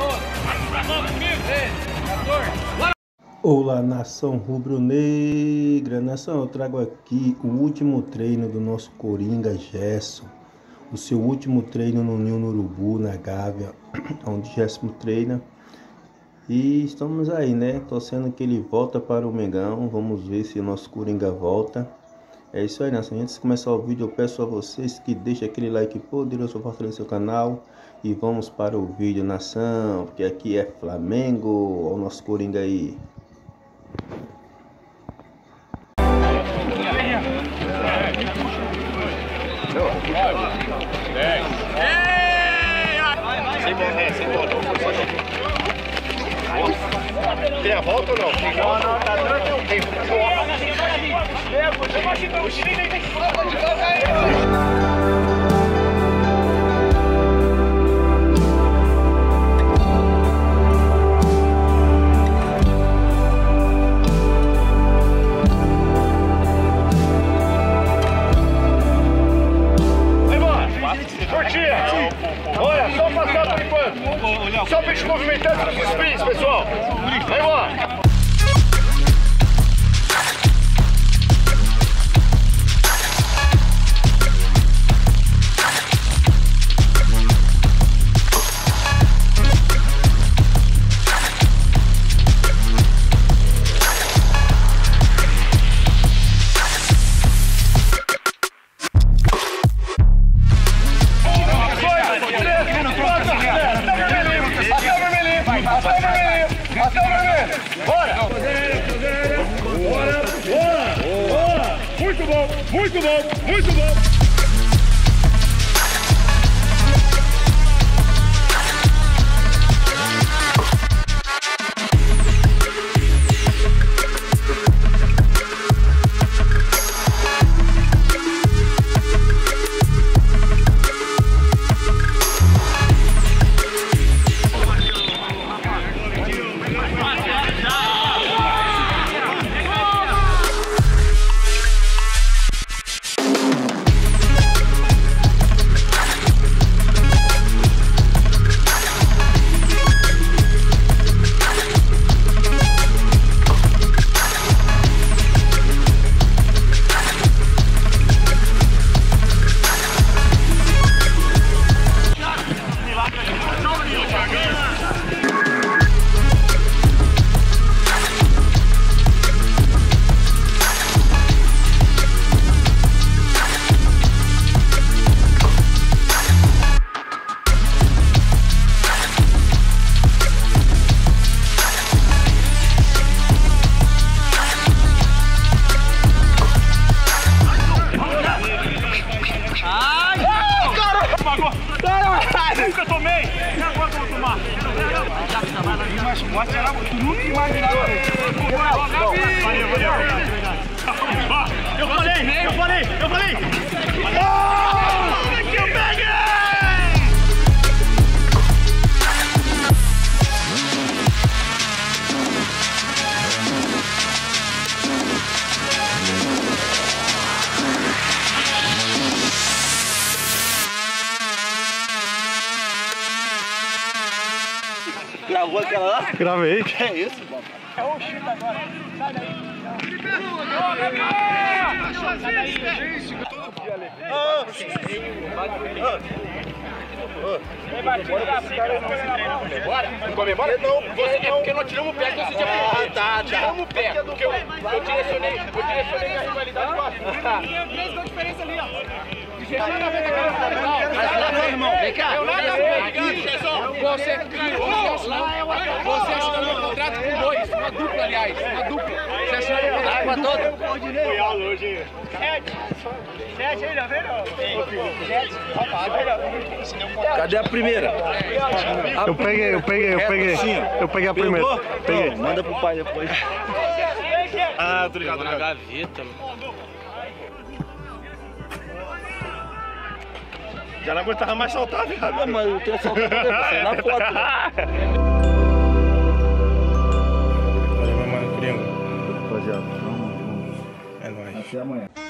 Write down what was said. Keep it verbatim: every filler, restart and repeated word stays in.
Olá, nação rubro-negra. Nação, eu trago aqui o último treino do nosso Coringa Gerson. O seu último treino no Ninho no Urubu, na Gávea, onde Gerson treina. E estamos aí, né? Torcendo que ele volta para o Mengão. Vamos ver se o nosso Coringa volta. É isso aí, nação. Antes de começar o vídeo, eu peço a vocês que deixem aquele like poderoso para fortalecer o canal. E vamos para o vídeo, nação. Porque aqui é Flamengo. Olha o nosso Coringa aí. Sem morrer, sem morrer. Tem a volta ou não? Não, não, tá dando. Tem olha, só passar por enquanto. Só pra gente movimentando os sprints, pessoal. Vai embora. Bora! Bora! Bora! Muito bom! Muito bom! Muito bom! Nunca tomei! E agora eu vou tomar? Mas será que tu nunca imaginava? Valeu, valeu! Eu falei, eu falei, eu falei! Oh, que eu peguei! Gravou aquela lá? Gravei. Que é isso, papai? É o chute agora. Sai daí. Sai daí. Bora? Não comemora? Não, você, é porque nós tiramos o pé, então você já ah, tá, tiramos o pé, porque eu, eu direcionei, eu direcionei minha rivalidade com a sua. Tinha três gols de diferença ali, ó. Vem cá, eu nada a ver aqui, Gerson. Você você assinou meu contrato com dois, uma dupla, aliás, uma dupla. Você assinou meu contrato com todo. Foi aula hoje. Sete. Sete aí, já viu? Sete. Cadê a primeira? Eu peguei, eu peguei, eu peguei. Eu peguei a primeira. Peguei. Manda pro pai depois. Ah, tô ligado, na gaveta, já não aguentava mais saltar, viado. Não, mas eu tenho saltado na foto. Valeu, meu mano, Coringa. Rapaziada, É nóis. até amanhã.